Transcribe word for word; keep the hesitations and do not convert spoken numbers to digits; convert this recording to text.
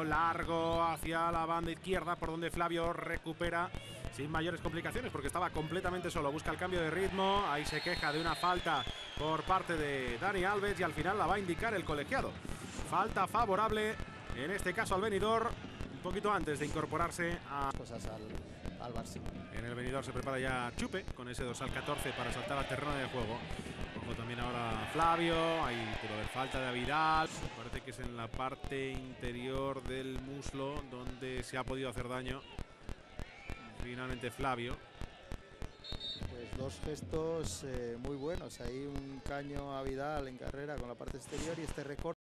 largo hacia la banda izquierda, por donde Flavio recupera sin mayores complicaciones porque estaba completamente solo. Busca el cambio de ritmo, ahí se queja de una falta por parte de Dani Alves y al final la va a indicar el colegiado. Falta favorable, en este caso al Benidorm, un poquito antes de incorporarse a cosas al, al Barça. En el Benidorm se prepara ya Chupe con ese dorsal catorce para saltar al terreno de juego. Ojo también ahora Flavio, ahí pudo haber falta de Vidal. Parece que es en la parte interior del muslo donde se ha podido hacer daño. Finalmente Flavio. Pues dos gestos eh, muy buenos. Ahí un caño a Vidal en carrera con la parte exterior y este recorte.